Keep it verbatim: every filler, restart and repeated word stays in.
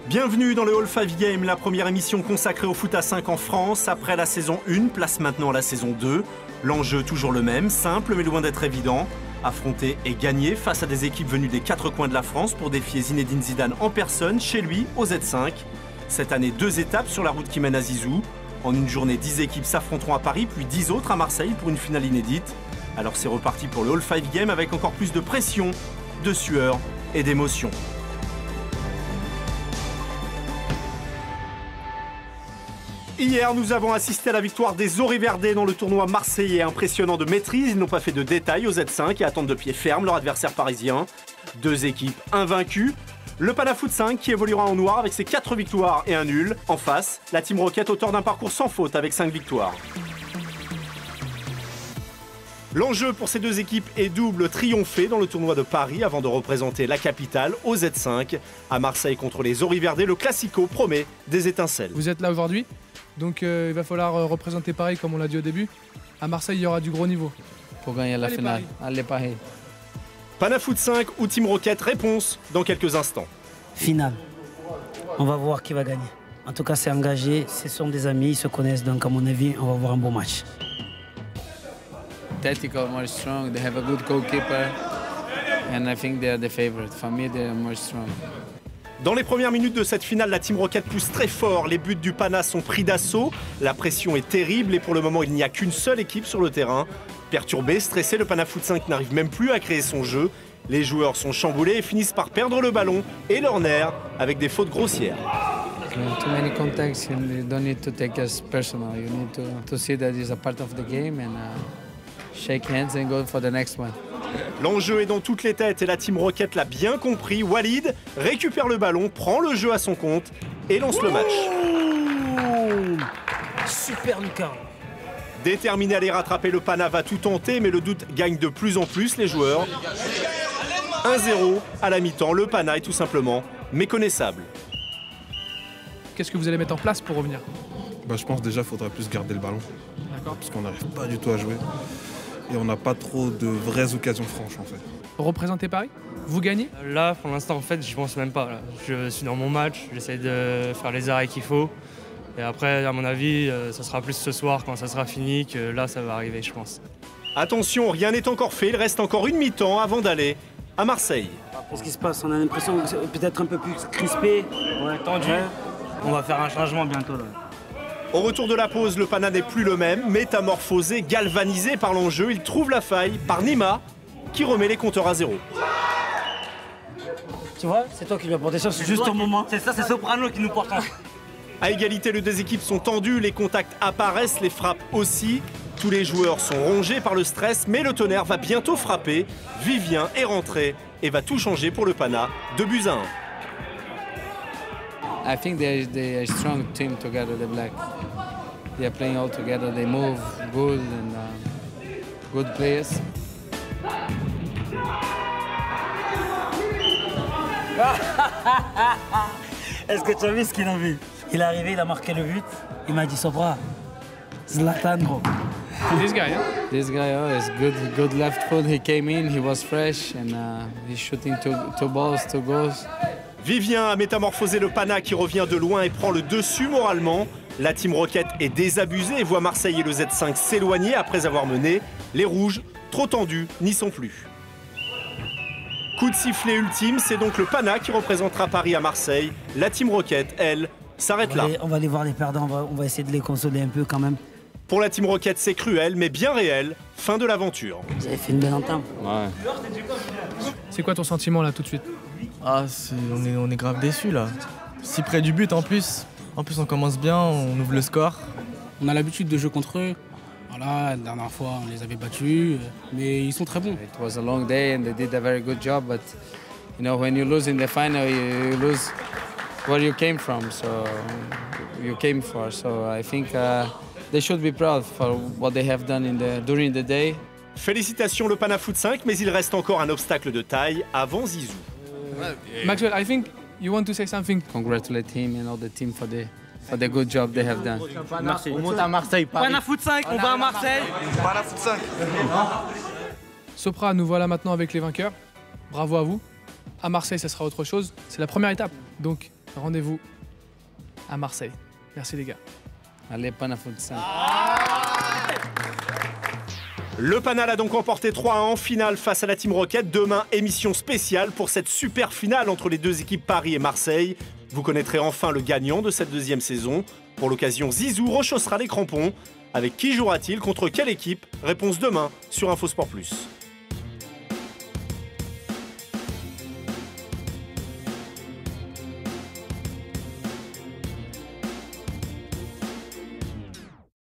Bienvenue dans le All five Game, la première émission consacrée au foot à cinq en France. Après la saison un, place maintenant à la saison deux. L'enjeu toujours le même, simple mais loin d'être évident. Affronter et gagner face à des équipes venues des quatre coins de la France pour défier Zinedine Zidane en personne, chez lui, au Z cinq. Cette année, deux étapes sur la route qui mène à Zizou. En une journée, dix équipes s'affronteront à Paris, puis dix autres à Marseille pour une finale inédite. Alors c'est reparti pour le All five Game avec encore plus de pression, de sueur et d'émotion. Hier, nous avons assisté à la victoire des Auriverdés dans le tournoi marseillais. Impressionnant de maîtrise, ils n'ont pas fait de détails au Z cinq et attendent de pied ferme leur adversaire parisien. Deux équipes invaincues. Le Pana Foot cinq qui évoluera en noir avec ses quatre victoires et un nul. En face, la Team Rocket auteur d'un parcours sans faute avec cinq victoires. L'enjeu pour ces deux équipes est double, triompher dans le tournoi de Paris avant de représenter la capitale au Z cinq. À Marseille contre les Auriverdés, le Classico promet des étincelles. Vous êtes là aujourd'hui, donc euh, il va falloir euh, représenter Paris comme on l'a dit au début. À Marseille, il y aura du gros niveau. Pour gagner la Allez, finale. Paris. Allez Paris. Pana Foot cinq ou Team Rocket, réponse dans quelques instants. Finale. On va voir qui va gagner. En tout cas, c'est engagé, ce sont des amis, ils se connaissent, donc à mon avis, on va voir un bon match. Tactical, more strong. They have a good goalkeeper, and I think they are the favorite. For me, they are more strong. Dans les premières minutes de cette finale, la Team Rocket pousse très fort. Les buts du Pana sont pris d'assaut. La pression est terrible et pour le moment, il n'y a qu'une seule équipe sur le terrain. Perturbé, stressé, le Pana Foot cinq n'arrive même plus à créer son jeu. Les joueurs sont chamboulés et finissent par perdre le ballon et leurs nerfs avec des fautes grossières. Too many contacts, and you don't need to take as personal. You need to, to see that it's a part of the game and uh, shake hands and go for the next one. L'enjeu est dans toutes les têtes et la Team Rocket l'a bien compris. Walid récupère le ballon, prend le jeu à son compte et lance le match. Super Lucas. Déterminé à les rattraper, le Pana va tout tenter, mais le doute gagne de plus en plus les joueurs. un zéro à la mi-temps, le Pana est tout simplement méconnaissable. Qu'est-ce que vous allez mettre en place pour revenir? Bah, je pense déjà qu'il faudrait plus garder le ballon. D'accord. Parce qu'on n'arrive pas du tout à jouer. Et on n'a pas trop de vraies occasions franches en fait. Représenter Paris? Vous gagnez? Là, pour l'instant, en fait, je pense même pas. Là. Je suis dans mon match, j'essaie de faire les arrêts qu'il faut. Et après, à mon avis, ça sera plus ce soir, quand ça sera fini, que là, ça va arriver, je pense. Attention, rien n'est encore fait, il reste encore une mi-temps avant d'aller à Marseille. Qu'est-ce qui se passe? On a l'impression que c'est peut-être un peu plus crispé. Ouais, tendu. Ouais. On va faire un changement bientôt là. Au retour de la pause, le Pana n'est plus le même, métamorphosé, galvanisé par l'enjeu. Il trouve la faille par Nima, qui remet les compteurs à zéro. Tu vois, c'est toi qui lui as porté ça, c'est juste au moment. C'est ça, c'est Soprano qui nous porte. À égalité, les deux équipes sont tendues, les contacts apparaissent, les frappes aussi. Tous les joueurs sont rongés par le stress, mais le tonnerre va bientôt frapper. Vivien est rentré et va tout changer pour le Pana, deux buts à un. I think they they are a strong team together, the Black. They are playing all together. They move good and uh, good players. Est-ce que tu as vu ce qu'il a vu? Il est arrivé, il a marqué le but. Il m'a dit Sopra, Zlatan gros. This guy, hein? This guy oh, is good, good left foot. He came in, he was fresh, and uh, he's shooting two, two balls, two goals. Vivien a métamorphosé le Pana qui revient de loin et prend le dessus moralement. La Team Rocket est désabusée et voit Marseille et le Z cinq s'éloigner après avoir mené. Les Rouges, trop tendus, n'y sont plus. Coup de sifflet ultime, c'est donc le Pana qui représentera Paris à Marseille. La Team Rocket, elle, s'arrête là. On va aller voir les perdants, on va, on va essayer de les consoler un peu quand même. Pour la Team Rocket, c'est cruel, mais bien réel. Fin de l'aventure. Vous avez fait une belle entame. Ouais. C'est quoi ton sentiment là tout de suite? Ah, c'est- on, est, on est grave déçus là. Si près du but en plus. En plus, on commence bien, on ouvre le score. On a l'habitude de jouer contre eux. Voilà, la dernière fois, on les avait battus, mais ils sont très bons. It was a long day and they did a very good job, but you know when you lose in the final, you, you lose where you came from, so you came for. So I think uh, they should be proud for what they have done in the during the day. Félicitations le Pana Foot cinq, mais il reste encore un obstacle de taille avant Zizou. Maxwell, I think you want to say something. Congratulate him and all the team for the for the good job they have done. Merci. On monte à Marseille, Paris. Pana Foot cinq, on va à Marseille. Pana Foot cinq. Sopra, nous voilà maintenant avec les vainqueurs. Bravo à vous. À Marseille, ça sera autre chose. C'est la première étape. Donc, rendez-vous à Marseille. Merci les gars. Allez, Panafoot cinq. Le Panal a donc emporté trois à un en finale face à la Team Rocket. Demain, émission spéciale pour cette super finale entre les deux équipes Paris et Marseille. Vous connaîtrez enfin le gagnant de cette deuxième saison. Pour l'occasion, Zizou rechaussera les crampons. Avec qui jouera-t-il? Contre quelle équipe? Réponse demain sur Infosport Plus.